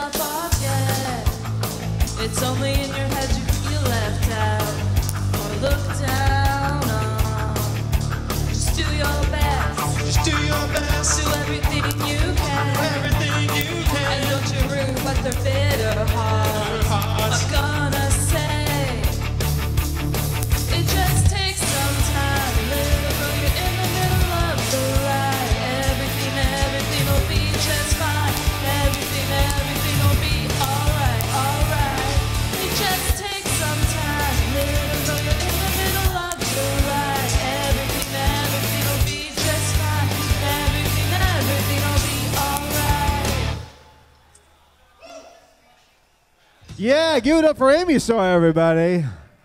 yourself off yet. It's only in your head you feel left out or looked down on. Just do your best. Just do your best. Do everything you can. Everything you can. And don't you rude what their bitter hearts are gonna say. It just takes some time to live though you're in the middle of the ride. Everything will be just fine. Everything will be alright, alright. It just takes some time to live though you're in the middle of the ride. Everything will be just fine. Everything will be alright. Yeah, give it up for Amy Star, everybody.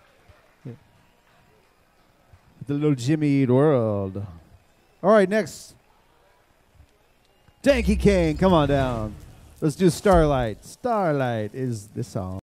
The little Jimmy Eat World. All right, next. Danky Kane, come on down. Let's do Starlight. Starlight is the song.